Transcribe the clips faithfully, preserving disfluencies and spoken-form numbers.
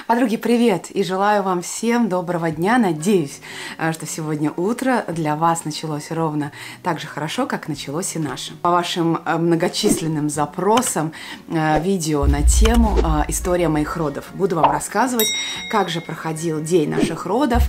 Подруги, привет! И желаю вам всем доброго дня. Надеюсь, что сегодня утро для вас началось ровно так же хорошо, как началось и наше. По вашим многочисленным запросам видео на тему «История моих родов». Буду вам рассказывать, как же проходил день наших родов,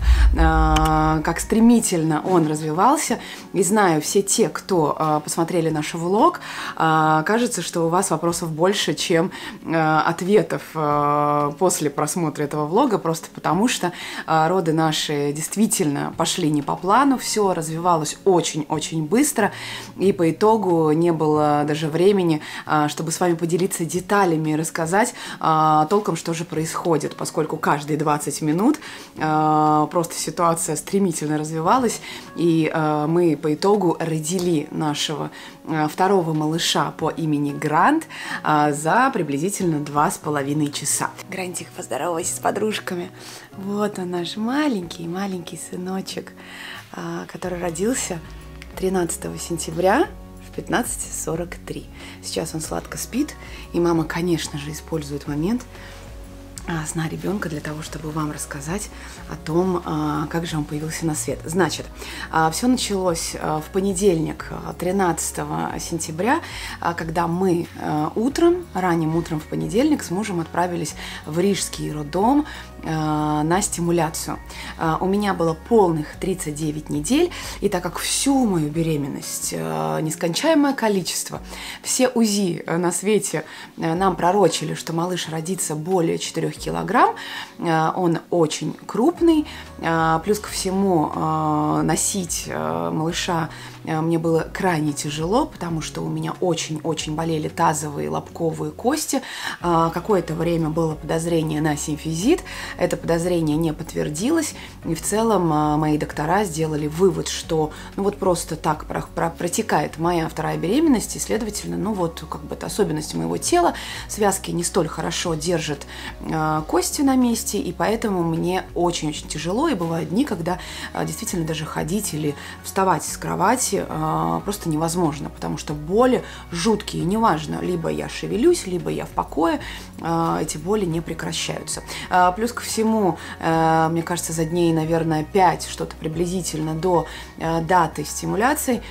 как стремительно он развивался. И знаю, все те, кто посмотрели наш влог, кажется, что у вас вопросов больше, чем ответов после просмотра этого влога, просто потому что а, роды наши действительно пошли не по плану, все развивалось очень-очень быстро, и по итогу не было даже времени, а, чтобы с вами поделиться деталями и рассказать а, толком, что же происходит, поскольку каждые двадцать минут а, просто ситуация стремительно развивалась, и а, мы по итогу родили нашего а, второго малыша по имени Грант а, за приблизительно два с половиной часа. Грантик, поздоровайся с подружками. Вот он, наш маленький-маленький сыночек, который родился тринадцатого сентября в пятнадцать сорок три. Сейчас он сладко спит, и мама, конечно же, использует момент сна ребенка для того, чтобы вам рассказать о том, как же он появился на свет. Значит, все началось в понедельник, тринадцатого сентября, когда мы утром, ранним утром в понедельник с мужем отправились в Рижский роддом на стимуляцию. У меня было полных тридцать девять недель, и так как всю мою беременность, нескончаемое количество, все УЗИ на свете нам пророчили, что малыш родится более четырёх килограмм, он очень крупный, плюс ко всему носить малыша мне было крайне тяжело, потому что у меня очень-очень болели тазовые лобковые кости. Какое-то время было подозрение на симфизит, это подозрение не подтвердилось, и в целом мои доктора сделали вывод, что ну вот просто так протекает моя вторая беременность, и, следовательно, ну вот как бы это особенность моего тела, связки не столь хорошо держат кости на месте, и поэтому мне очень-очень тяжело, и бывают дни, когда действительно даже ходить или вставать с кровати просто невозможно, потому что боли жуткие, неважно, либо я шевелюсь, либо я в покое, эти боли не прекращаются. Плюс ко всему, мне кажется, за дней, наверное, пять, что-то приблизительно до даты стимуляции,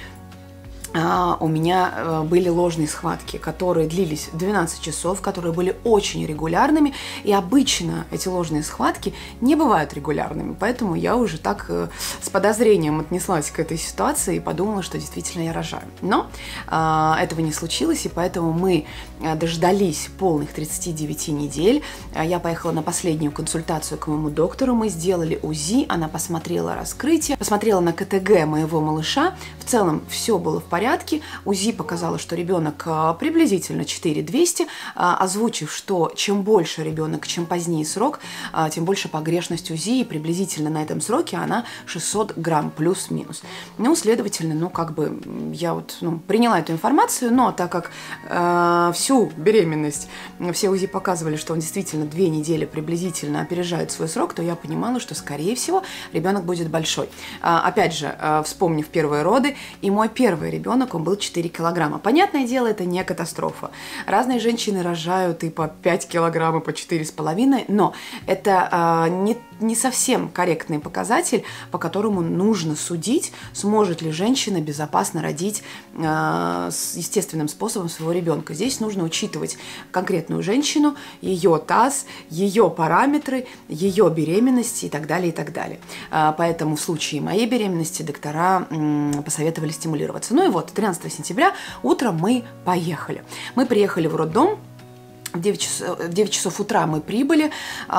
у меня были ложные схватки, которые длились двенадцать часов, которые были очень регулярными, и обычно эти ложные схватки не бывают регулярными, поэтому я уже так с подозрением отнеслась к этой ситуации и подумала, что действительно я рожаю. Но а, этого не случилось, и поэтому мы дождались полных тридцати девяти недель. Я поехала на последнюю консультацию к моему доктору, мы сделали УЗИ, она посмотрела раскрытие, посмотрела на КТГ моего малыша, в целом все было в порядке. порядке. УЗИ показало, что ребенок приблизительно четыре тысячи двести, озвучив, что чем больше ребенок, чем позднее срок, тем больше погрешность УЗИ, и приблизительно на этом сроке она шестьсот грамм плюс-минус. Ну, следовательно, ну, как бы я вот ну, приняла эту информацию, но так как э, всю беременность все УЗИ показывали, что он действительно две недели приблизительно опережает свой срок, то я понимала, что, скорее всего, ребенок будет большой. А, опять же, э, вспомнив первые роды, и мой первый ребенок, он был четыре килограмма. Понятное дело, это не катастрофа. Разные женщины рожают и по пять килограмм, и по четыре с половиной, но это э, не, не совсем корректный показатель, по которому нужно судить, сможет ли женщина безопасно родить э, с естественным способом своего ребенка. Здесь нужно учитывать конкретную женщину, ее таз, ее параметры, ее беременность и так далее, и так далее. Э, поэтому в случае моей беременности доктора э, посоветовали стимулироваться. Ну и вот, тринадцатого сентября утром мы поехали. Мы приехали в роддом. В девять часов, в девять часов утра мы прибыли.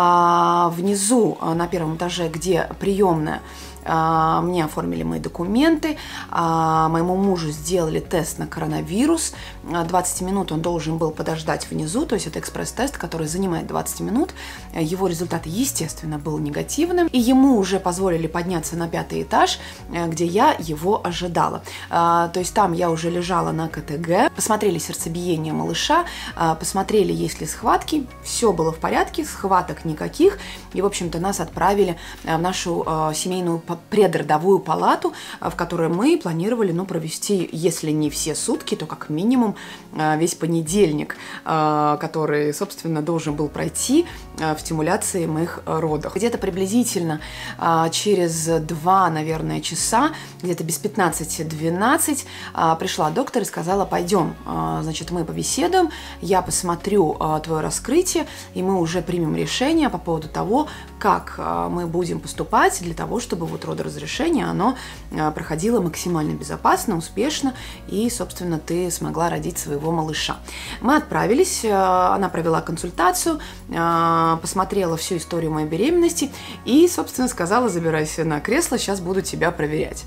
А, внизу, на первом этаже, где приемная, а, мне оформили мои документы, а, моему мужу сделали тест на коронавирус. двадцать минут он должен был подождать внизу, то есть это экспресс-тест, который занимает двадцать минут. Его результат, естественно, был негативным, и ему уже позволили подняться на пятый этаж, где я его ожидала. А, то есть там я уже лежала на КТГ, посмотрели сердцебиение малыша, а, посмотрели, есть ли схватки, все было в порядке, схваток никаких, и, в общем-то, нас отправили в нашу а, семейную предродовую палату, в которой мы планировали, ну, провести, если не все сутки, то как минимум весь понедельник, который, собственно, должен был пройти в стимуляции моих родах. Где-то приблизительно через два, наверное, часа, где-то без пятнадцати двенадцать, пришла доктор и сказала: пойдем, значит, мы побеседуем, я посмотрю твое раскрытие, и мы уже примем решение по поводу того, как мы будем поступать для того, чтобы вот родоразрешение, оно проходило максимально безопасно, успешно, и, собственно, ты смогла родить своего малыша. Мы отправились, она провела консультацию, посмотрела всю историю моей беременности и, собственно, сказала: забирайся на кресло, сейчас буду тебя проверять.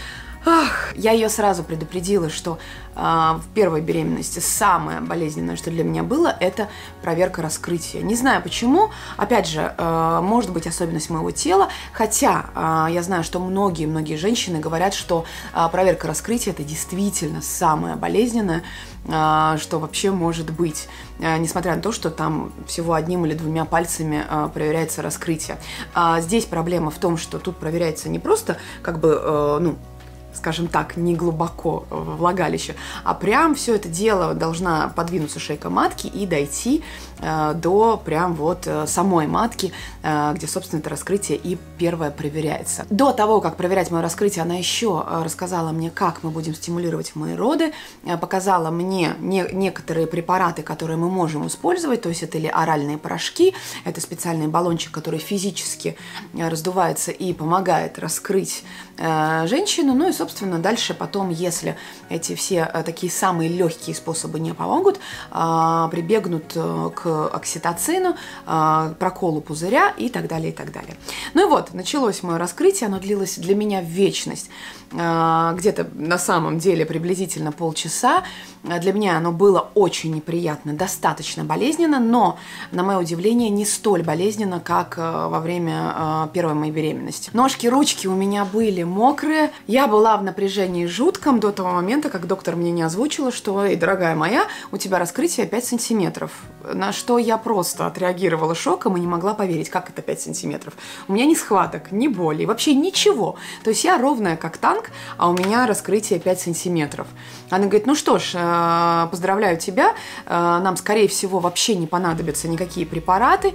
Ах, я ее сразу предупредила, что э, в первой беременности самое болезненное, что для меня было, это проверка раскрытия. Не знаю почему, опять же, э, может быть особенность моего тела, хотя э, я знаю, что многие-многие женщины говорят, что э, проверка раскрытия – это действительно самое болезненное, э, что вообще может быть, э, несмотря на то, что там всего одним или двумя пальцами э, проверяется раскрытие. А здесь проблема в том, что тут проверяется не просто как бы, э, ну, скажем так, не глубоко в влагалище, а прям все это дело должна подвинуться шейка матки и дойти э, до прям вот э, самой матки, э, где, собственно, это раскрытие и первое проверяется. До того, как проверять мое раскрытие, она еще э, рассказала мне, как мы будем стимулировать мои роды, э, показала мне не, некоторые препараты, которые мы можем использовать, то есть это или оральные порошки, это специальный баллончик, который физически э, раздувается и помогает раскрыть э, женщину, ну и, собственно, Собственно, дальше потом, если эти все такие самые легкие способы не помогут, прибегнут к окситоцину, проколу пузыря и так далее, и так далее. Ну и вот, началось мое раскрытие, оно длилось для меня вечность, где-то на самом деле приблизительно полчаса. Для меня оно было очень неприятно, достаточно болезненно, но, на мое удивление, не столь болезненно, как во время первой моей беременности. Ножки, ручки у меня были мокрые, я была в напряжении жутком до того момента, как доктор мне не озвучила, что: эй, дорогая моя, у тебя раскрытие пять сантиметров. На что я просто отреагировала шоком и не могла поверить, как это пять сантиметров. У меня ни схваток, ни боли, вообще ничего. То есть я ровная как танк, а у меня раскрытие пять сантиметров. Она говорит: ну что ж, поздравляю тебя, нам, скорее всего, вообще не понадобятся никакие препараты,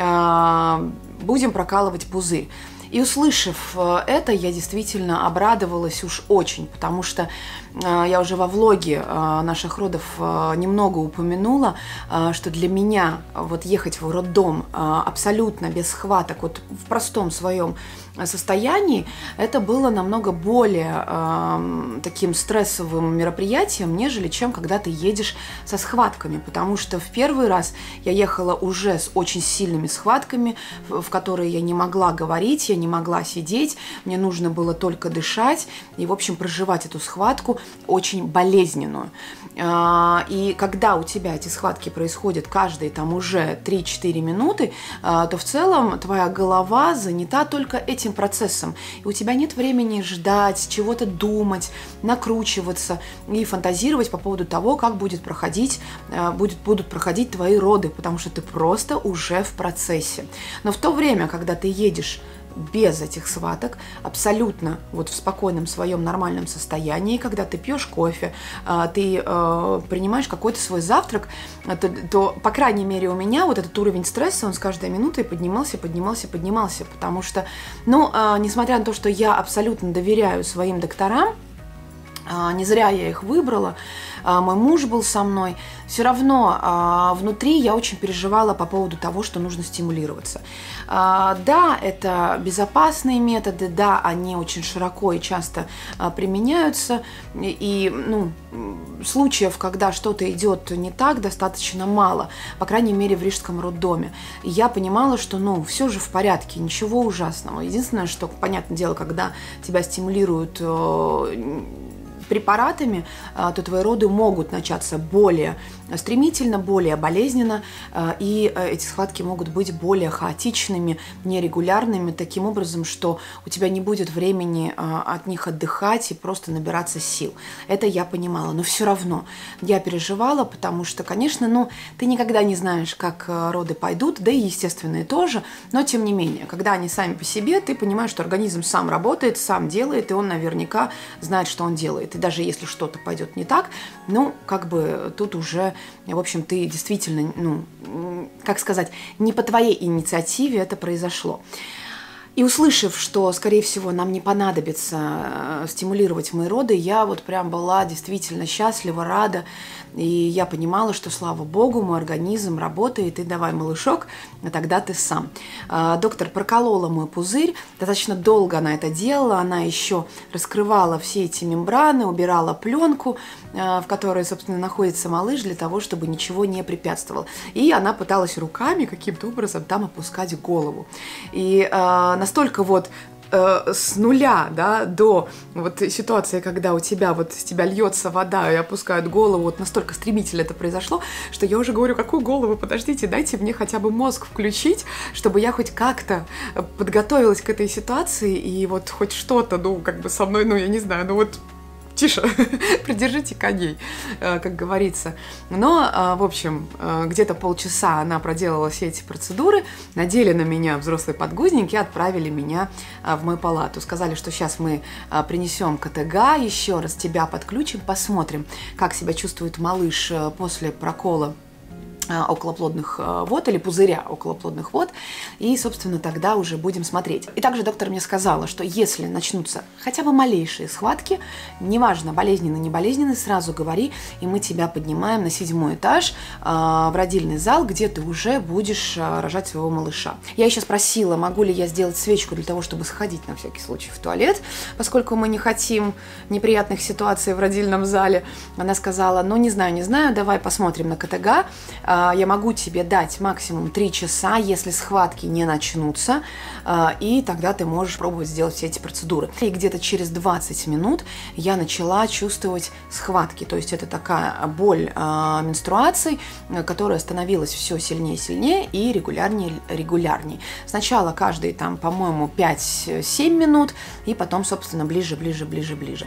будем прокалывать пузырь. И, услышав это, я действительно обрадовалась уж очень, потому что я уже во влоге наших родов немного упомянула, что для меня вот ехать в роддом абсолютно без схваток, вот в простом своем состоянии, это было намного более э, таким стрессовым мероприятием, нежели чем когда ты едешь со схватками, потому что в первый раз я ехала уже с очень сильными схватками, в, в которые я не могла говорить, я не могла сидеть, мне нужно было только дышать и, в общем, проживать эту схватку очень болезненную. Э, и когда у тебя эти схватки происходят каждые там уже три-четыре минуты, э, то в целом твоя голова занята только этим процессом, и у тебя нет времени ждать, чего-то думать, накручиваться и фантазировать по поводу того, как будет проходить, будет, будут проходить твои роды, потому что ты просто уже в процессе. Но в то время, когда ты едешь без этих схваток, абсолютно вот в спокойном своем нормальном состоянии, когда ты пьешь кофе, ты принимаешь какой-то свой завтрак, то, то, по крайней мере, у меня вот этот уровень стресса, он с каждой минутой поднимался, поднимался, поднимался, потому что, ну, несмотря на то, что я абсолютно доверяю своим докторам, не зря я их выбрала, мой муж был со мной, все равно внутри я очень переживала по поводу того, что нужно стимулироваться. Да, это безопасные методы, да, они очень широко и часто применяются, и, ну, случаев, когда что-то идет не так, достаточно мало, по крайней мере, в Рижском роддоме. И я понимала, что, ну, все же в порядке, ничего ужасного. Единственное, что, понятное дело, когда тебя стимулируют препаратами, то твои роды могут начаться более стремительно, более болезненно, и эти схватки могут быть более хаотичными, нерегулярными, таким образом, что у тебя не будет времени от них отдыхать и просто набираться сил. Это я понимала, но все равно я переживала, потому что, конечно, ну, ты никогда не знаешь, как роды пойдут, да и естественные тоже, но тем не менее, когда они сами по себе, ты понимаешь, что организм сам работает, сам делает, и он наверняка знает, что он делает. И даже если что-то пойдет не так, ну, как бы тут уже, в общем, ты действительно, ну, как сказать, не по твоей инициативе это произошло. И услышав, что, скорее всего, нам не понадобится стимулировать мои роды, я вот прям была действительно счастлива, рада. И я понимала, что, слава богу, мой организм работает, и давай, малышок, а тогда ты сам. Доктор проколола мой пузырь, достаточно долго она это делала, она еще раскрывала все эти мембраны, убирала пленку, в которой, собственно, находится малыш, для того, чтобы ничего не препятствовал. И она пыталась руками каким-то образом там опускать голову. И настолько вот с нуля, да, до вот ситуации, когда у тебя вот с тебя льется вода и опускают голову, вот настолько стремительно это произошло, что я уже говорю, какую голову, подождите, дайте мне хотя бы мозг включить, чтобы я хоть как-то подготовилась к этой ситуации и вот хоть что-то, ну, как бы со мной, ну, я не знаю, ну вот тише, придержите коней, как говорится. Но, в общем, где-то полчаса она проделала все эти процедуры, надели на меня взрослые подгузники и отправили меня в мою палату. Сказали, что сейчас мы принесем КТГ, еще раз тебя подключим, посмотрим, как себя чувствует малыш после прокола околоплодных вод или пузыря околоплодных вод, и, собственно, тогда уже будем смотреть. И также доктор мне сказала, что если начнутся хотя бы малейшие схватки, неважно, болезненные, не болезненные, сразу говори, и мы тебя поднимаем на седьмой этаж в родильный зал, где ты уже будешь рожать своего малыша. Я еще спросила, могу ли я сделать свечку для того, чтобы сходить на всякий случай в туалет, поскольку мы не хотим неприятных ситуаций в родильном зале. Она сказала, ну, не знаю, не знаю, давай посмотрим на КТГ. Я могу тебе дать максимум три часа, если схватки не начнутся, и тогда ты можешь пробовать сделать все эти процедуры. И где-то через двадцать минут я начала чувствовать схватки, то есть это такая боль менструаций, которая становилась все сильнее и сильнее и регулярнее регулярнее. Сначала каждые там, по-моему, пять-семь минут, и потом, собственно, ближе, ближе, ближе, ближе.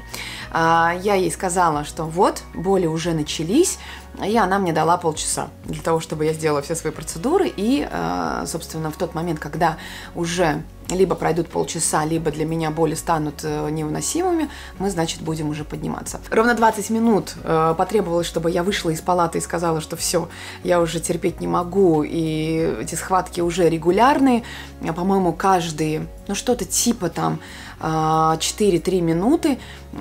Я ей сказала, что вот, боли уже начались, и она мне дала полчаса для того, чтобы я сделала все свои процедуры. И, собственно, в тот момент, когда уже либо пройдут полчаса, либо для меня боли станут невыносимыми, мы, значит, будем уже подниматься. Ровно двадцать минут потребовалось, чтобы я вышла из палаты и сказала, что все, я уже терпеть не могу, и эти схватки уже регулярные. По-моему, каждые, ну, что-то типа там четыре-три минуты,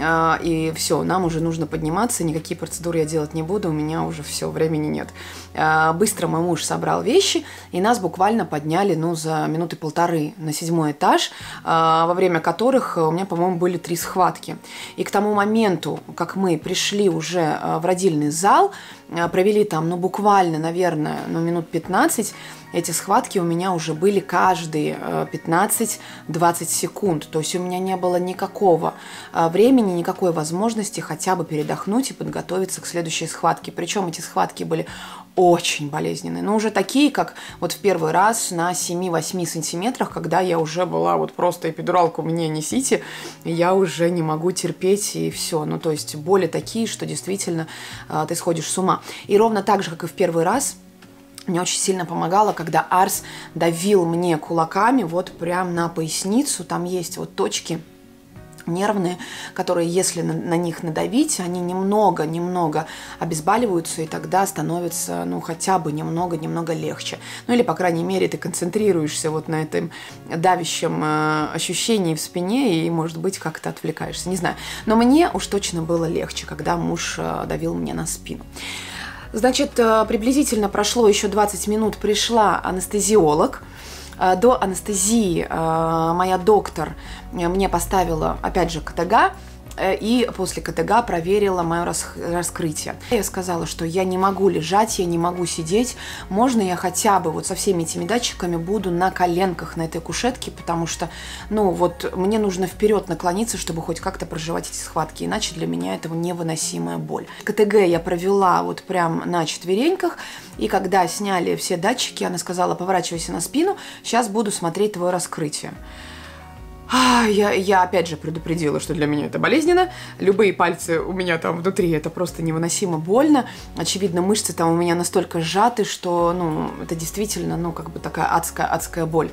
и все, нам уже нужно подниматься, никакие процедуры я делать не буду, у меня уже все, времени нет. Быстро мой муж собрал вещи, и нас буквально подняли, ну, за минуты полторы на седьмой этаж, во время которых у меня, по-моему, были три схватки. И к тому моменту, как мы пришли уже в родильный зал, провели там, ну, буквально, наверное, ну, минут пятнадцать, эти схватки у меня уже были каждые пятнадцать-двадцать секунд. То есть у меня не было никакого времени, никакой возможности хотя бы передохнуть и подготовиться к следующей схватке. Причем эти схватки были очень болезненные. Но уже такие, как вот в первый раз на семь-восемь сантиметрах, когда я уже была вот просто эпидуралку мне несите, и я уже не могу терпеть, и все. Ну, то есть боли такие, что действительно ты сходишь с ума. И ровно так же, как и в первый раз, мне очень сильно помогало, когда Арс давил мне кулаками вот прям на поясницу. Там есть вот точки нервные, которые, если на, на них надавить, они немного-немного обезболиваются, и тогда становится, ну, хотя бы немного-немного легче. Ну, или, по крайней мере, ты концентрируешься вот на этом давящем э, ощущении в спине, и, может быть, как-то отвлекаешься, не знаю. Но мне уж точно было легче, когда муж э, давил мне на спину. Значит, приблизительно прошло еще двадцать минут, пришла анестезиолог. До анестезии моя доктор мне поставила, опять же, КТГ, и после КТГ проверила мое раскрытие. Я сказала, что я не могу лежать, я не могу сидеть, можно я хотя бы вот со всеми этими датчиками буду на коленках на этой кушетке, потому что, ну, вот мне нужно вперед наклониться, чтобы хоть как-то проживать эти схватки, иначе для меня это невыносимая боль. КТГ я провела вот прям на четвереньках, и когда сняли все датчики, она сказала: поворачивайся на спину, сейчас буду смотреть твое раскрытие. Я, я опять же предупредила, что для меня это болезненно. Любые пальцы у меня там внутри, это просто невыносимо больно. Очевидно, мышцы там у меня настолько сжаты, что, ну, это действительно, ну, как бы такая адская, адская боль.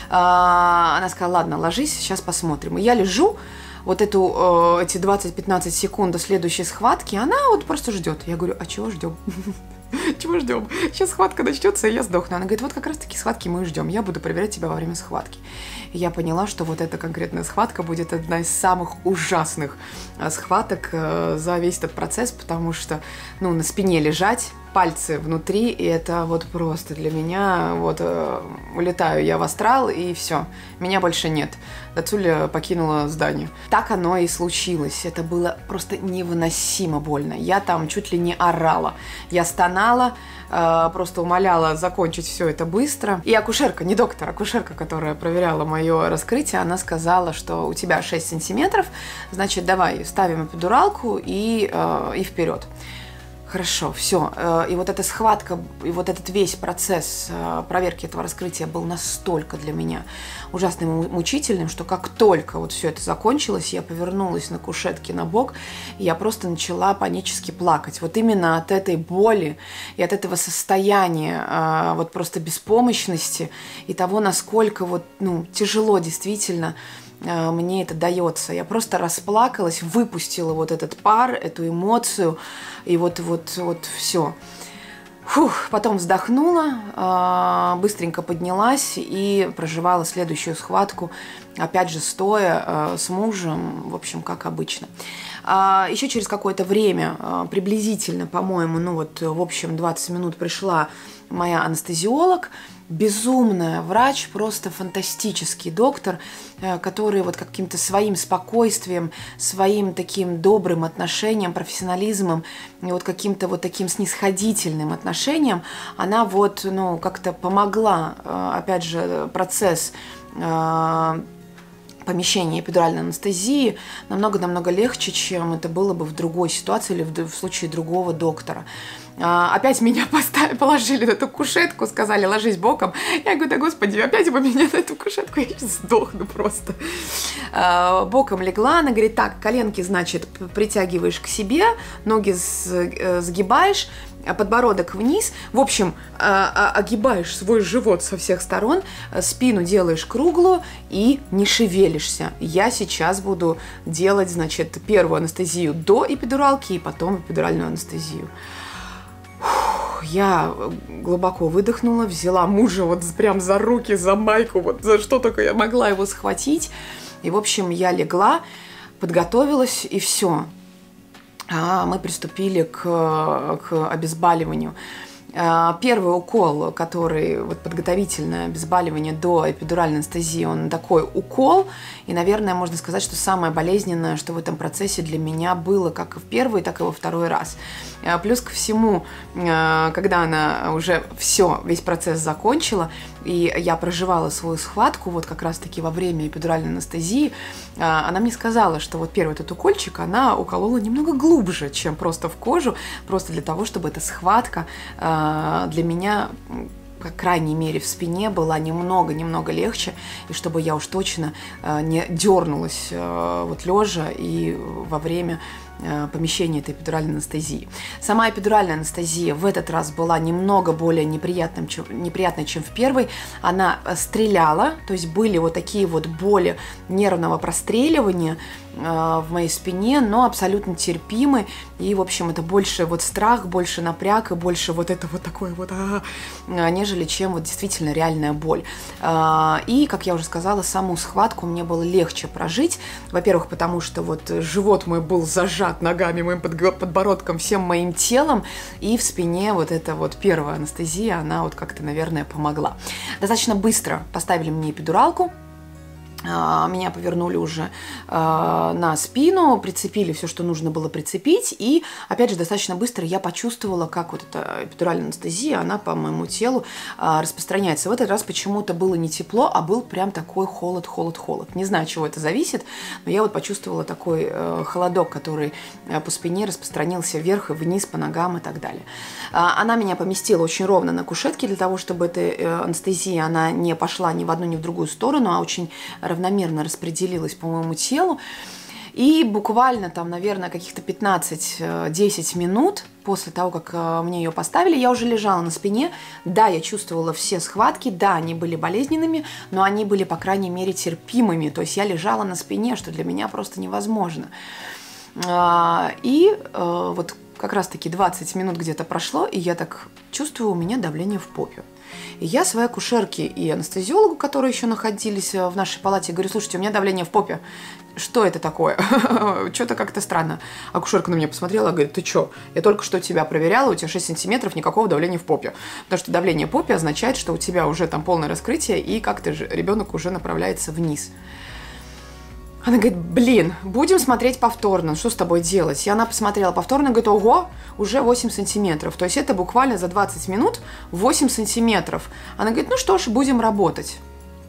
А, она сказала: ладно, ложись, сейчас посмотрим. И я лежу, вот эту, эти двадцать-пятнадцать секунд до следующей схватки, она вот просто ждет. Я говорю: а чего ждем? Чего ждем? Сейчас схватка начнется, и я сдохну. Она говорит: вот как раз таки схватки мы и ждем. Я буду проверять тебя во время схватки. И я поняла, что вот эта конкретная схватка будет одна из самых ужасных схваток за весь этот процесс, потому что, ну, на спине лежать, пальцы внутри, и это вот просто для меня, вот, улетаю я в астрал, и все, меня больше нет. Дацуля покинула здание. Так оно и случилось. Это было просто невыносимо больно. Я там чуть ли не орала. Я стонала, э, просто умоляла закончить все это быстро. И акушерка, не доктор, акушерка, которая проверяла мое раскрытие, она сказала, что у тебя шесть сантиметров, значит, давай ставим эпидуралку и, э, и вперед. Хорошо, все. И вот эта схватка, и вот этот весь процесс проверки этого раскрытия был настолько для меня ужасным и мучительным, что как только вот все это закончилось, я повернулась на кушетке на бок, и я просто начала панически плакать. Вот именно от этой боли и от этого состояния вот просто беспомощности и того, насколько вот, ну, тяжело действительно мне это дается. Я просто расплакалась, выпустила вот этот пар, эту эмоцию, и вот, вот, вот все. Фух, потом вздохнула, быстренько поднялась и проживала следующую схватку, опять же стоя с мужем, в общем, как обычно. Еще через какое-то время, приблизительно, по-моему, ну вот, в общем, двадцать минут пришла моя анестезиолог, безумная врач, просто фантастический доктор, который вот каким-то своим спокойствием, своим таким добрым отношением, профессионализмом и вот каким-то вот таким снисходительным отношением, она вот, ну, как-то помогла, опять же, процесс помещения эпидуральной анестезии намного-намного легче, чем это было бы в другой ситуации или в, в случае другого доктора. А, опять меня поставили, положили на эту кушетку, сказали: ложись боком. Я говорю: да господи, опять вы меня на эту кушетку, я сейчас сдохну просто. А, боком легла, она говорит: так, коленки, значит, притягиваешь к себе, ноги сгибаешь, подбородок вниз, в общем, огибаешь свой живот со всех сторон, спину делаешь круглую и не шевелишься. Я сейчас буду делать, значит, первую анестезию до эпидуралки и потом эпидуральную анестезию. Я глубоко выдохнула, взяла мужа вот прям за руки, за майку, вот за что только я могла его схватить. И, в общем, я легла, подготовилась, и все. А мы приступили к, к обезболиванию. Первый укол, который вот подготовительное обезболивание до эпидуральной анестезии, он такой укол, и, наверное, можно сказать, что самое болезненное, что в этом процессе для меня было как и в первый, так и во второй раз. Плюс ко всему, когда она уже все, весь процесс закончила, и я проживала свою схватку вот как раз-таки во время эпидуральной анестезии, она мне сказала, что вот первый этот укольчик она уколола немного глубже, чем просто в кожу, просто для того, чтобы эта схватка для меня, по крайней мере, в спине была немного-немного легче, и чтобы я уж точно не дернулась вот лежа и во время помещения этой эпидуральной анестезии. Сама эпидуральная анестезия в этот раз была немного более неприятным, чем, неприятной, чем в первой. Она стреляла, то есть были вот такие вот боли нервного простреливания э, в моей спине, но абсолютно терпимы. И, в общем, это больше вот страх, больше напряг и больше вот это вот такое вот, а -а -а, нежели чем вот действительно реальная боль. Э, и, как я уже сказала, саму схватку мне было легче прожить. Во-первых, потому что вот живот мой был зажат ногами, моим подбородком, всем моим телом, и в спине вот эта вот первая анестезия, она вот как-то, наверное, помогла. Достаточно быстро поставили мне эпидуралку, Меня повернули уже э, на спину, прицепили все, что нужно было прицепить. И, опять же, достаточно быстро я почувствовала, как вот эта эпидуральная анестезия, она по моему телу э, распространяется. В этот раз почему-то было не тепло, а был прям такой холод, холод, холод. Не знаю, от чего это зависит, но я вот почувствовала такой э, холодок, который э, по спине распространился вверх и вниз, по ногам и так далее. Э, она меня поместила очень ровно на кушетке для того, чтобы эта э, анестезия, она не пошла ни в одну, ни в другую сторону, а очень равномерно распределилась по моему телу. И буквально там, наверное, каких-то пятнадцать-десять минут после того, как мне ее поставили, я уже лежала на спине. Да, я чувствовала все схватки, да, они были болезненными, но они были, по крайней мере, терпимыми. То есть я лежала на спине, что для меня просто невозможно. И вот как раз-таки двадцать минут где-то прошло, и я так чувствую, у меня давление в попе. И я своей акушерке и анестезиологу, которые еще находились в нашей палате, говорю: слушайте, у меня давление в попе. Что это такое? Что-то как-то странно. Акушерка на меня посмотрела, говорит: ты что? Я только что тебя проверяла, у тебя шесть сантиметров, никакого давления в попе. Потому что давление в попе означает, что у тебя уже там полное раскрытие, и как-то же ребенок уже направляется вниз. Она говорит: блин, будем смотреть повторно, что с тобой делать? И она посмотрела повторно, говорит: ого, уже восемь сантиметров. То есть это буквально за двадцать минут восемь сантиметров. Она говорит: ну что ж, будем работать.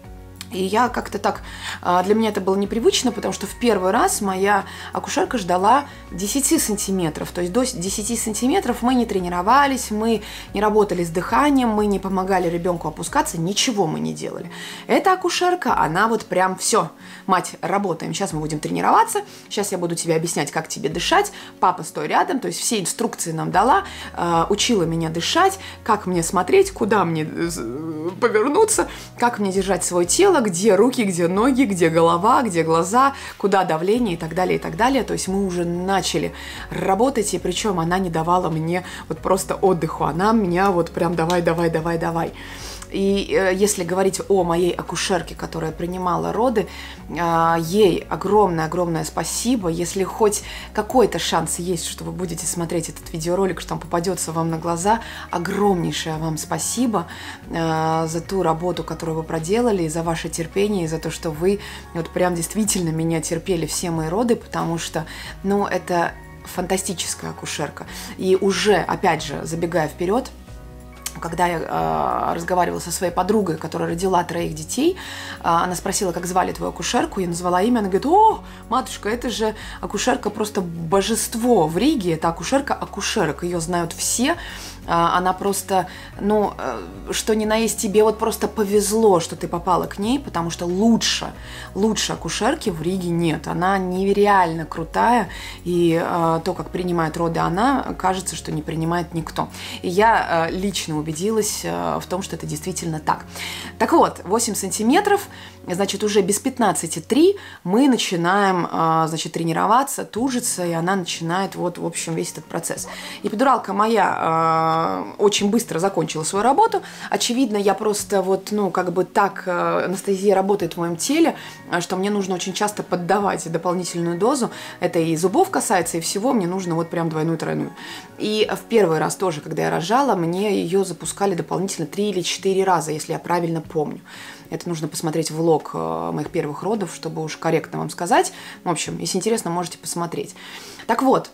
И я как-то так, для меня это было непривычно, потому что в первый раз моя акушерка ждала десять сантиметров. То есть до десяти сантиметров мы не тренировались, мы не работали с дыханием, мы не помогали ребенку опускаться, ничего мы не делали. Эта акушерка, она вот прям все: мать, работаем, сейчас мы будем тренироваться, сейчас я буду тебе объяснять, как тебе дышать, папа, стой рядом. То есть все инструкции нам дала, учила меня дышать, как мне смотреть, куда мне повернуться, как мне держать свое тело, где руки, где ноги, где голова, где глаза, куда давление и так далее, и так далее. То есть мы уже начали работать, и причем она не давала мне вот просто отдыху, она меня вот прям давай, давай, давай, давай. И э, если говорить о моей акушерке, которая принимала роды, э, ей огромное-огромное спасибо. Если хоть какой-то шанс есть, что вы будете смотреть этот видеоролик, что он попадется вам на глаза, огромнейшее вам спасибо э, за ту работу, которую вы проделали, и за ваше терпение, и за то, что вы вот прям действительно меня терпели все мои роды, потому что, ну, это фантастическая акушерка. И уже, опять же, забегая вперед, когда я э, разговаривала со своей подругой, которая родила троих детей, э, она спросила, как звали твою акушерку, я назвала имя, она говорит: о, матушка, это же акушерка просто божество в Риге, это акушерка акушерок, ее знают все, э, она просто, ну, э, что ни на есть, тебе вот просто повезло, что ты попала к ней, потому что лучше, лучше акушерки в Риге нет, она нереально крутая, и э, то, как принимает роды она, кажется, что не принимает никто. И я э, лично убедилась убедилась в том, что это действительно так. Так вот, восемь сантиметров, значит, уже без пятнадцати три мы начинаем, значит, тренироваться, тужиться, и она начинает вот, в общем, весь этот процесс. Эпидуралка моя очень быстро закончила свою работу. Очевидно, я просто вот, ну, как бы так анестезия работает в моем теле, что мне нужно очень часто поддавать дополнительную дозу. Это и зубов касается, и всего мне нужно вот прям двойную-тройную. И в первый раз тоже, когда я рожала, мне ее запускали дополнительно три или четыре раза, если я правильно помню. Это нужно посмотреть влог моих первых родов, чтобы уж корректно вам сказать. В общем, если интересно, можете посмотреть. Так вот,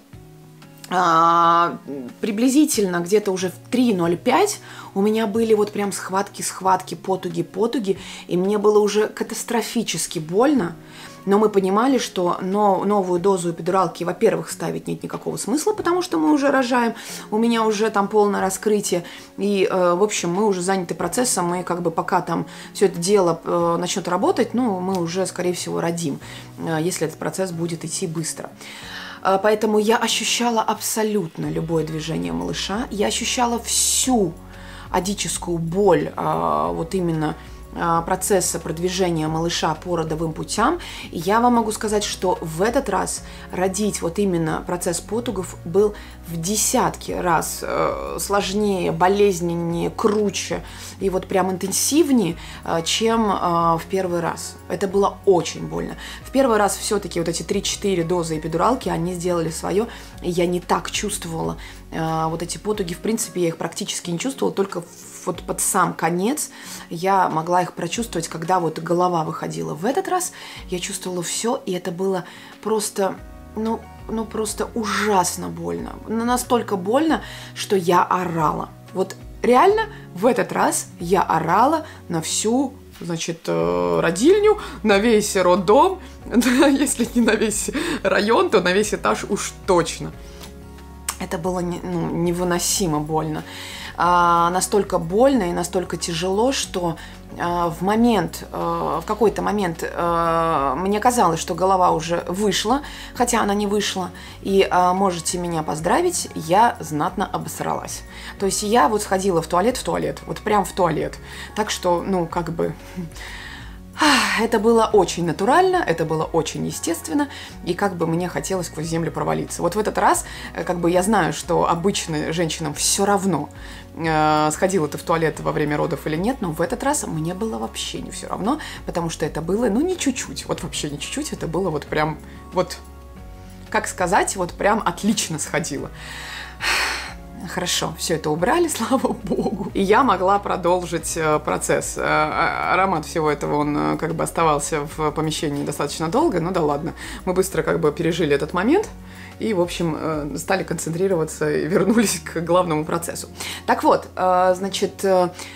приблизительно где-то уже в три ноль пять у меня были вот прям схватки-схватки, потуги-потуги, и мне было уже катастрофически больно. Но мы понимали, что новую дозу эпидуралки, во-первых, ставить нет никакого смысла, потому что мы уже рожаем, у меня уже там полное раскрытие, и, в общем, мы уже заняты процессом, и как бы пока там все это дело начнет работать, ну, мы уже, скорее всего, родим, если этот процесс будет идти быстро. Поэтому я ощущала абсолютно любое движение малыша, я ощущала всю адическую боль, вот именно процесса продвижения малыша по родовым путям. И я вам могу сказать, что в этот раз родить вот именно процесс потугов был в десятки раз э, сложнее, болезненнее, круче и вот прям интенсивнее, э, чем э, в первый раз. Это было очень больно. В первый раз все-таки вот эти три-четыре дозы эпидуралки, они сделали свое, и я не так чувствовала э, вот эти потуги. В принципе, я их практически не чувствовала, только в вот под сам конец я могла их прочувствовать, когда вот голова выходила. В этот раз я чувствовала все, и это было просто, ну, ну просто ужасно больно. Настолько больно, что я орала. Вот реально в этот раз я орала на всю, значит, родильню, на весь роддом, если не на весь район, то на весь этаж уж точно. Это было не, ну, невыносимо больно. А, настолько больно и настолько тяжело, что а, в момент, а, в какой-то момент а, мне казалось, что голова уже вышла, хотя она не вышла. И а, можете меня поздравить, я знатно обосралась. То есть я вот сходила в туалет, в туалет, вот прям в туалет. Так что, ну, как бы... Это было очень натурально, это было очень естественно, и как бы мне хотелось сквозь землю провалиться. Вот в этот раз, как бы я знаю, что обычно женщинам все равно, э, сходила ты в туалет во время родов или нет, но в этот раз мне было вообще не все равно, потому что это было, ну, не чуть-чуть, вот вообще не чуть-чуть, это было вот прям, вот, как сказать, вот прям отлично сходило. Хорошо, все это убрали, слава богу. И я могла продолжить процесс. Аромат всего этого, он как бы оставался в помещении достаточно долго, ну да ладно. Мы быстро как бы пережили этот момент и, в общем, стали концентрироваться и вернулись к главному процессу. Так вот, значит...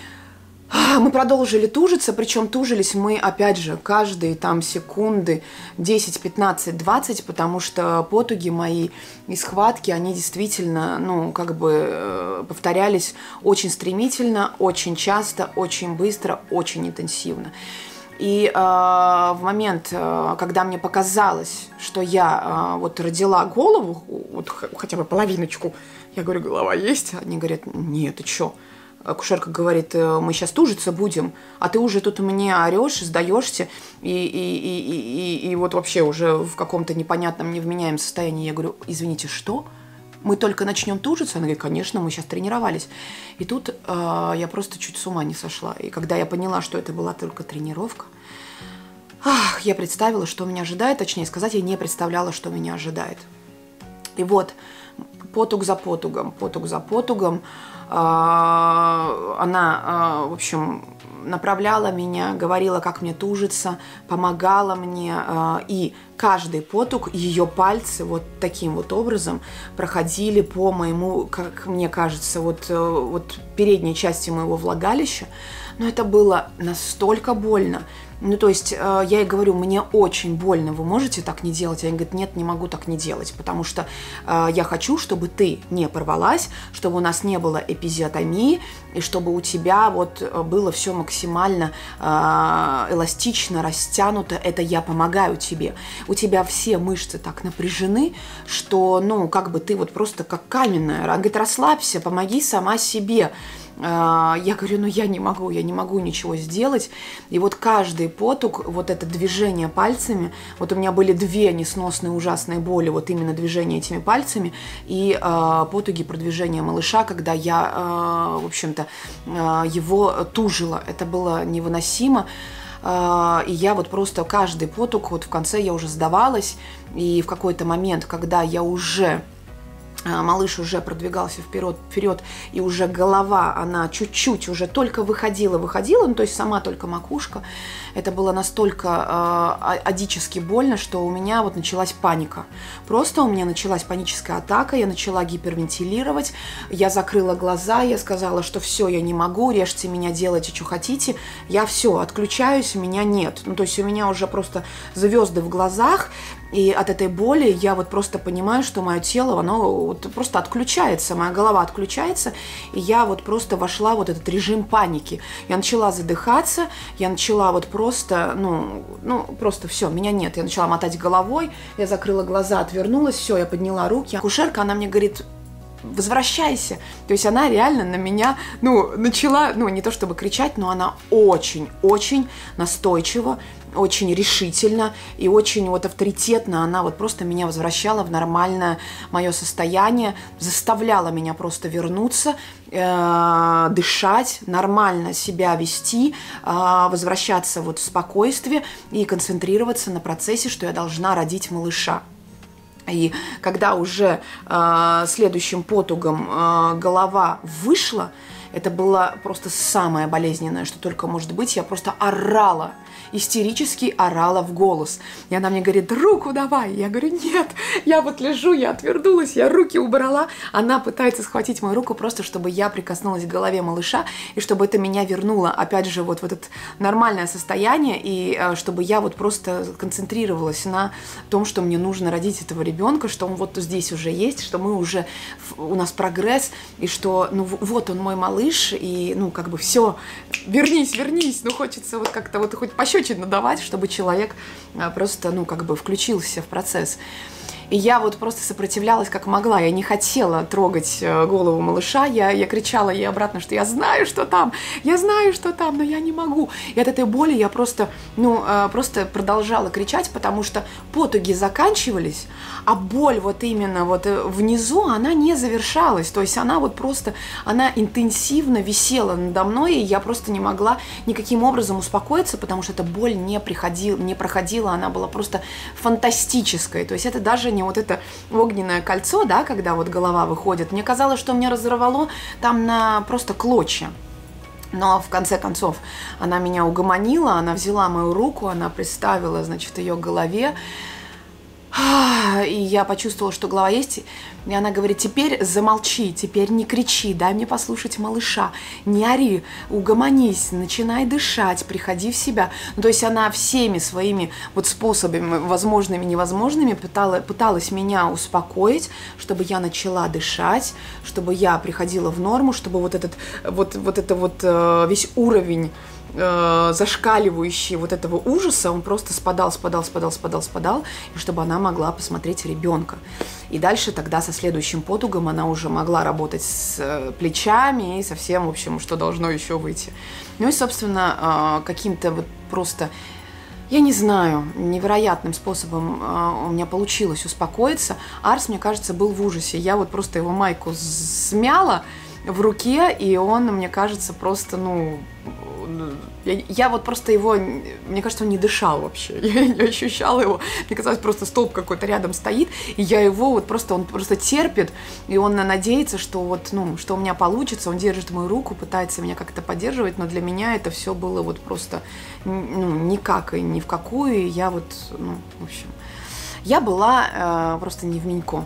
Мы продолжили тужиться, причем тужились мы, опять же, каждые там секунды десять, пятнадцать, двадцать, потому что потуги мои и схватки, они действительно, ну, как бы повторялись очень стремительно, очень часто, очень быстро, очень интенсивно. И э, в момент, э, когда мне показалось, что я э, вот родила голову, вот хотя бы половиночку, я говорю, голова есть? Они говорят, нет, ты чё? Акушерка говорит, мы сейчас тужиться будем, а ты уже тут мне орешь, сдаешься, и, и, и, и, и вот вообще уже в каком-то непонятном, невменяемом состоянии. Я говорю, извините, что? Мы только начнем тужиться? Она говорит, конечно, мы сейчас тренировались. И тут э, я просто чуть с ума не сошла. И когда я поняла, что это была только тренировка, ах, я представила, что меня ожидает, точнее сказать, я не представляла, что меня ожидает. И вот, потуг за потугом, потуг за потугом, она, в общем, направляла меня, говорила, как мне тужиться, помогала мне, и каждый потуг, ее пальцы вот таким вот образом проходили по моему, как мне кажется, вот, вот передней части моего влагалища, но это было настолько больно. Ну, то есть, э, я ей говорю, мне очень больно, вы можете так не делать? Она говорит, нет, не могу так не делать, потому что э, я хочу, чтобы ты не порвалась, чтобы у нас не было эпизиотомии, и чтобы у тебя вот было все максимально э, эластично, растянуто, это я помогаю тебе. У тебя все мышцы так напряжены, что, ну, как бы ты вот просто как каменная. Она говорит, расслабься, помоги сама себе. Я говорю, ну я не могу, я не могу ничего сделать. И вот каждый потуг, вот это движение пальцами, вот у меня были две несносные ужасные боли, вот именно движение этими пальцами и э, потуги продвижения малыша, когда я, э, в общем-то, э, его тужила. Это было невыносимо. Э, и я вот просто каждый потуг, вот в конце я уже сдавалась. И в какой-то момент, когда я уже... Малыш уже продвигался вперед, вперед, и уже голова, она чуть-чуть уже только выходила, выходила, ну, то есть сама только макушка. Это было настолько э, адически больно, что у меня вот началась паника. Просто у меня началась паническая атака, я начала гипервентилировать, я закрыла глаза, я сказала, что все, я не могу, режьте меня, делайте, что хотите, я все, отключаюсь, меня нет. Ну, то есть у меня уже просто звезды в глазах, и от этой боли я вот просто понимаю, что мое тело, оно вот просто отключается, моя голова отключается, и я вот просто вошла в вот этот режим паники. Я начала задыхаться, я начала вот просто, ну, ну просто все, меня нет. Я начала мотать головой, я закрыла глаза, отвернулась, все, я подняла руки. Акушерка, она мне говорит, возвращайся. То есть она реально на меня, ну, начала, ну, не то чтобы кричать, но она очень-очень настойчиво, очень решительно и очень вот авторитетно она вот просто меня возвращала в нормальное мое состояние, заставляла меня просто вернуться, э, дышать, нормально себя вести, э, возвращаться вот в спокойствие и концентрироваться на процессе, что я должна родить малыша. И когда уже э, следующим потугом э, голова вышла, Это было просто самое болезненное, что только может быть. Я просто орала, истерически орала в голос. И она мне говорит: руку давай. Я говорю: нет. Я вот лежу, я отвернулась, я руки убрала. Она пытается схватить мою руку просто, чтобы я прикоснулась к голове малыша, и чтобы это меня вернуло, опять же, вот в это нормальное состояние, и чтобы я вот просто концентрировалась на том, что мне нужно родить этого ребенка, что он вот здесь уже есть, что мы уже, у нас прогресс, и что, ну, вот он мой малыш, и, ну, как бы все, вернись, вернись, ну, хочется вот как-то вот хоть пощечину давать, чтобы человек просто, ну, как бы включился в процесс. И я вот просто сопротивлялась как могла. Я не хотела трогать голову малыша. Я, я кричала ей обратно, что я знаю, что там, я знаю, что там, но я не могу. И от этой боли я просто, ну, просто продолжала кричать, потому что потуги заканчивались, а боль вот именно вот внизу, она не завершалась. То есть она вот просто, она интенсивно висела надо мной, и я просто не могла никаким образом успокоиться, потому что эта боль не приходила, не проходила, она была просто фантастической. То есть это даже не вот это огненное кольцо, да, когда вот голова выходит. Мне казалось, что мне разорвало там на просто клочья. Но в конце концов она меня угомонила, она взяла мою руку, она приставила, значит, ее к голове. И я почувствовала, что голова есть. И она говорит: теперь замолчи, теперь не кричи, дай мне послушать малыша, не ори, угомонись, начинай дышать, приходи в себя. Ну, то есть она всеми своими вот способами, возможными и невозможными, пытала, пыталась меня успокоить, чтобы я начала дышать, чтобы я приходила в норму, чтобы вот этот вот, вот это вот весь уровень зашкаливающий вот этого ужаса, он просто спадал, спадал, спадал, спадал, спадал, и чтобы она могла посмотреть ребенка. И дальше тогда со следующим потугом она уже могла работать с плечами и со всем, в общем, что должно еще выйти. Ну и, собственно, каким-то вот просто, я не знаю, невероятным способом у меня получилось успокоиться. Арс, мне кажется, был в ужасе. Я вот просто его майку смяла в руке, и он, мне кажется, просто, ну... Я, я вот просто его, мне кажется, он не дышал вообще, я не ощущала его, мне казалось, просто столб какой-то рядом стоит, и я его вот просто, он просто терпит, и он надеется, что вот, ну, что у меня получится, он держит мою руку, пытается меня как-то поддерживать, но для меня это все было вот просто, ну, никак и ни в какую, и я вот, ну, в общем, я была э, просто не в менько.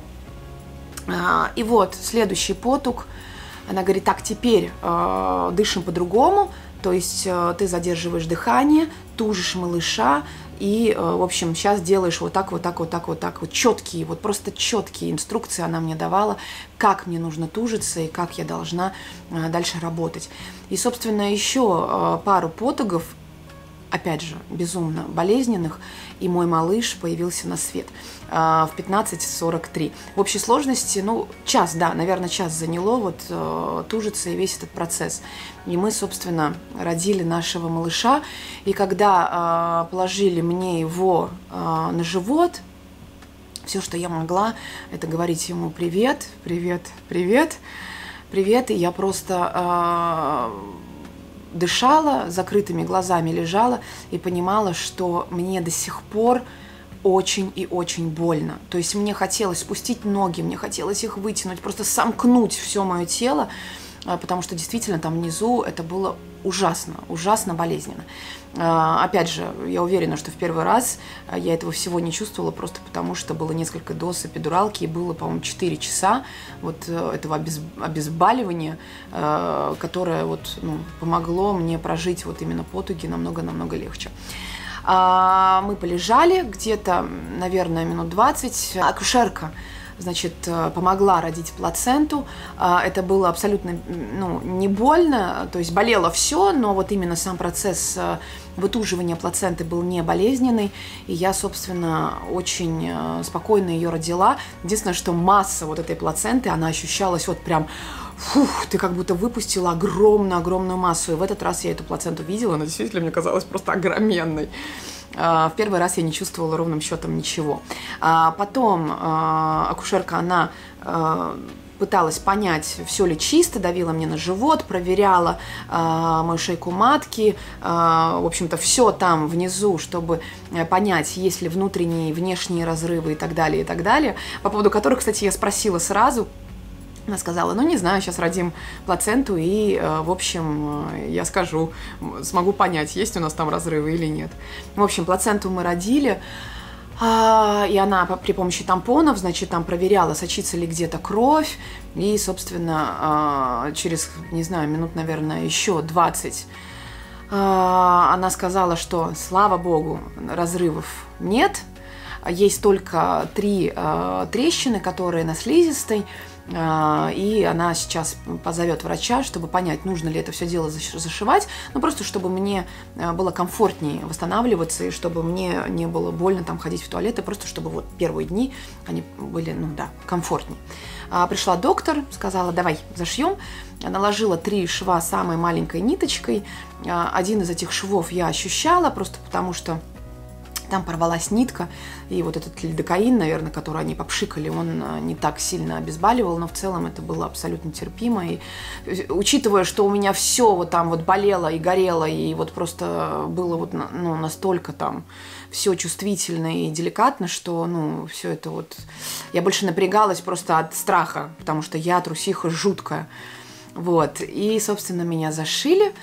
Э, и вот, следующий потуг, она говорит: так, теперь э, дышим по-другому. То есть э, ты задерживаешь дыхание, тужишь малыша и, э, в общем, сейчас делаешь вот так, вот так, вот так, вот так. Вот четкие, вот просто четкие инструкции она мне давала, как мне нужно тужиться и как я должна э, дальше работать. И, собственно, еще э, пару потугов, опять же, безумно болезненных, и мой малыш появился на свет э, в пятнадцать сорок три. В общей сложности, ну, час, да, наверное, час заняло вот э, тужиться и весь этот процесс. И мы, собственно, родили нашего малыша, и когда э, положили мне его э, на живот, все, что я могла, это говорить ему: привет, привет, привет, привет, и я просто... Э, дышала, закрытыми глазами лежала и понимала, что мне до сих пор очень и очень больно. То есть мне хотелось спустить ноги, мне хотелось их вытянуть, просто сомкнуть все мое тело, потому что действительно там внизу это было ужасно, ужасно болезненно. Опять же, я уверена, что в первый раз я этого всего не чувствовала, просто потому что было несколько доз эпидуралки, и было, по-моему, четыре часа вот этого обезболивания, которое вот, ну, помогло мне прожить вот именно потуги намного-намного легче. Мы полежали где-то, наверное, минут двадцать. Акушерка, значит, помогла родить плаценту. Это было абсолютно, ну, не больно, то есть болело все, но вот именно сам процесс вытуживания плаценты был не болезненный, и я, собственно, очень спокойно ее родила. Единственное, что масса вот этой плаценты, она ощущалась вот прям... Фух, ты как будто выпустила огромную-огромную массу. И в этот раз я эту плаценту видела, она действительно мне казалась просто огроменной. В первый раз я не чувствовала ровным счетом ничего. Потом акушерка, она пыталась понять, все ли чисто, давила мне на живот, проверяла мою шейку матки, в общем-то, все там внизу, чтобы понять, есть ли внутренние и внешние разрывы и так далее, и так далее. По поводу которых, кстати, я спросила сразу, Она сказала, ну, не знаю, сейчас родим плаценту, и, в общем, я скажу, смогу понять, есть у нас там разрывы или нет. В общем, плаценту мы родили, и она при помощи тампонов, значит, там проверяла, сочится ли где-то кровь, и, собственно, через, не знаю, минут, наверное, еще двадцать она сказала, что, слава богу, разрывов нет, есть только три трещины, которые на слизистой, и она сейчас позовет врача, чтобы понять, нужно ли это все дело зашивать, ну просто чтобы мне было комфортнее восстанавливаться, и чтобы мне не было больно там ходить в туалет, и просто чтобы вот первые дни они были, ну да, комфортнее. Пришла доктор, сказала, давай зашьем, наложила три шва самой маленькой ниточкой, один из этих швов я ощущала, просто потому что там порвалась нитка, и вот этот лидокаин, наверное, который они попшикали, он не так сильно обезболивал, но в целом это было абсолютно терпимо. И учитывая, что у меня все вот там вот болело и горело, и вот просто было вот, ну, настолько там все чувствительно и деликатно, что, ну, все это вот... Я больше напрягалась просто от страха, потому что я трусиха жуткая. Вот. И, собственно, меня зашили.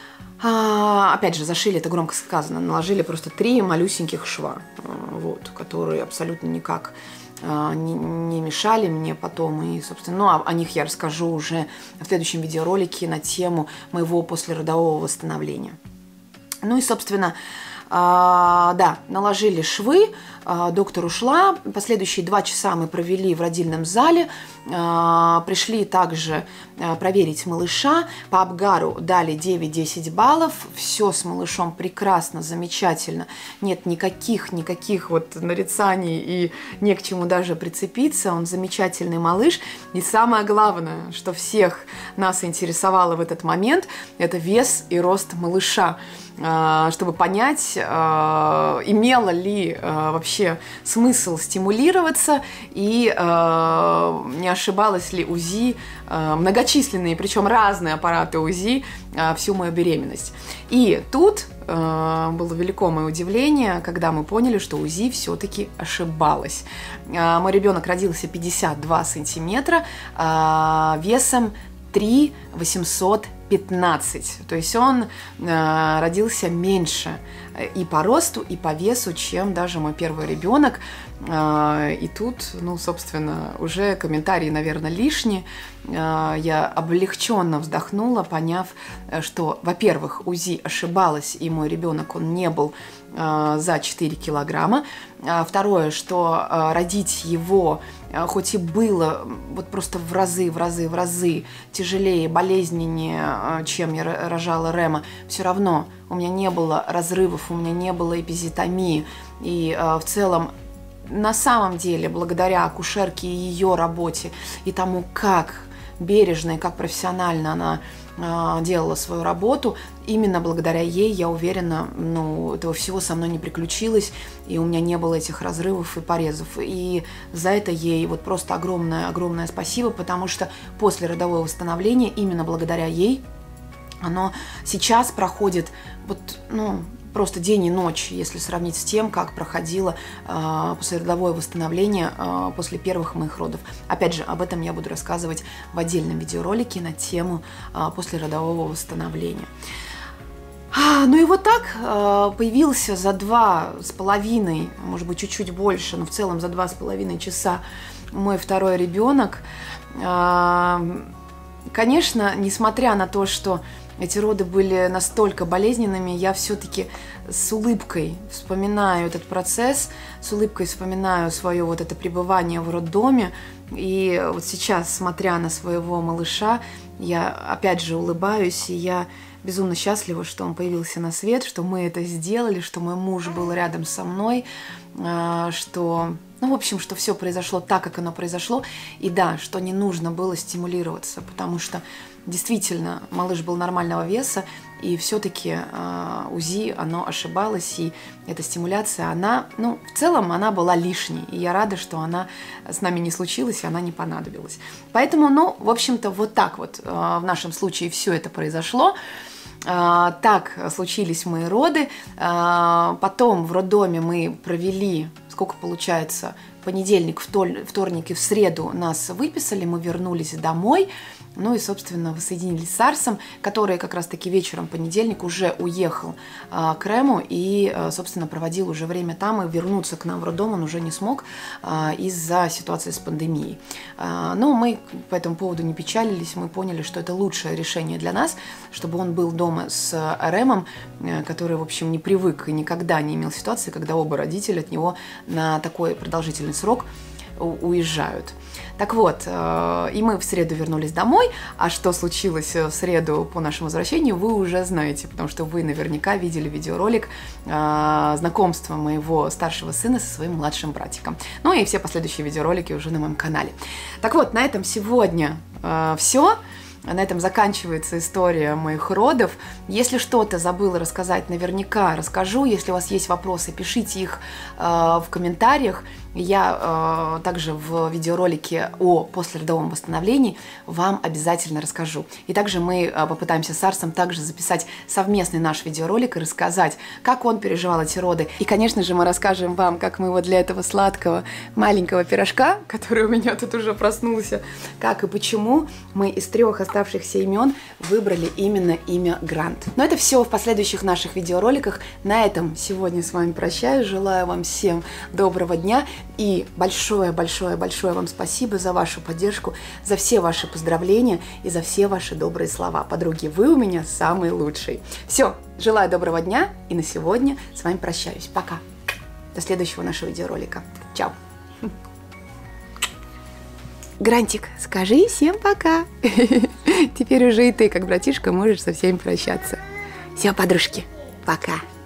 А, опять же, зашили, это громко сказано, наложили просто три малюсеньких шва, вот, которые абсолютно никак а, не, не мешали мне потом. И, собственно, ну, о, о них я расскажу уже в следующем видеоролике на тему моего послеродового восстановления. Ну и, собственно, а, да, наложили швы, а, доктор ушла, последующие два часа мы провели в родильном зале, а, пришли также а, проверить малыша, по Апгару дали девять-десять баллов, все с малышом прекрасно, замечательно, нет никаких, никаких вот нарицаний и не к чему даже прицепиться, он замечательный малыш, и самое главное, что всех нас интересовало в этот момент, это вес и рост малыша, чтобы понять, имело ли вообще смысл стимулироваться и не ошибалась ли УЗИ, многочисленные, причем разные аппараты УЗИ всю мою беременность. И тут было велико мое удивление, когда мы поняли, что УЗИ все-таки ошибалась. Мой ребенок родился пятьдесят два сантиметра, весом три восемьсот пятнадцать. То есть он э, родился меньше и по росту, и по весу, чем даже мой первый ребенок. Э, и тут, ну, собственно, уже комментарии, наверное, лишние. Э, я облегченно вздохнула, поняв, что, во-первых, УЗИ ошибалась, и мой ребенок, он не был э, за четыре килограмма. А второе, что э, родить его, э, хоть и было вот просто в разы, в разы, в разы тяжелее, болезненнее, чем я рожала Рема, все равно у меня не было разрывов, у меня не было эпизиотомии. И э, в целом, на самом деле, благодаря акушерке и ее работе, и тому, как бережно и как профессионально она э, делала свою работу, именно благодаря ей, я уверена, ну, этого всего со мной не приключилось, и у меня не было этих разрывов и порезов. И за это ей вот просто огромное-огромное спасибо, потому что после родового восстановления, именно благодаря ей, оно сейчас проходит вот, ну, просто день и ночь, если сравнить с тем, как проходило э, послеродовое восстановление э, после первых моих родов. Опять же, об этом я буду рассказывать в отдельном видеоролике на тему э, послеродового восстановления. А, ну и вот так э, появился за два с половиной, может быть, чуть-чуть больше, но в целом за два с половиной часа мой второй ребенок. Э, конечно, несмотря на то, что эти роды были настолько болезненными, я все-таки с улыбкой вспоминаю этот процесс, с улыбкой вспоминаю свое вот это пребывание в роддоме. И вот сейчас, смотря на своего малыша, я опять же улыбаюсь, и я безумно счастлива, что он появился на свет, что мы это сделали, что мой муж был рядом со мной, что... Ну, в общем, что все произошло так, как оно произошло. И да, что не нужно было стимулироваться, потому что действительно малыш был нормального веса, и все-таки э, УЗИ, оно ошибалось, и эта стимуляция, она, ну, в целом она была лишней. И я рада, что она с нами не случилась, и она не понадобилась. Поэтому, ну, в общем-то, вот так вот э, в нашем случае все это произошло. Uh, так случились мои роды. Uh, потом в роддоме мы провели, сколько получается, понедельник, вторник и в среду нас выписали, мы вернулись домой. Ну и, собственно, воссоединились с Арсом, который как раз-таки вечером понедельник уже уехал а, к Рэму и, а, собственно, проводил уже время там, и вернуться к нам в роддом он уже не смог а, из-за ситуации с пандемией. А, но мы по этому поводу не печалились, мы поняли, что это лучшее решение для нас, чтобы он был дома с Рэмом, который, в общем, не привык и никогда не имел ситуации, когда оба родителя от него на такой продолжительный срок уезжают. Так вот, и мы в среду вернулись домой, а что случилось в среду по нашему возвращению, вы уже знаете, потому что вы наверняка видели видеоролик знакомства моего старшего сына со своим младшим братиком. Ну и все последующие видеоролики уже на моем канале. Так вот, на этом сегодня все. На этом заканчивается история моих родов. Если что-то забыла рассказать, наверняка расскажу. Если у вас есть вопросы, пишите их э, в комментариях. Я э, также в видеоролике о послеродовом восстановлении вам обязательно расскажу. И также мы э, попытаемся с Арсом также записать совместный наш видеоролик и рассказать, как он переживал эти роды. И, конечно же, мы расскажем вам, как мы его для этого сладкого маленького пирожка, который у меня тут уже проснулся, как и почему мы из трех оставшихся имен выбрали именно имя Грант. Но это все в последующих наших видеороликах. На этом сегодня с вами прощаюсь. Желаю вам всем доброго дня. И большое-большое-большое вам спасибо за вашу поддержку, за все ваши поздравления и за все ваши добрые слова. Подруги, вы у меня самые лучшие. Все, желаю доброго дня и на сегодня с вами прощаюсь. Пока. До следующего нашего видеоролика. Чао. Грантик, скажи всем пока. Теперь уже и ты, как братишка, можешь со всеми прощаться. Все, подружки, пока.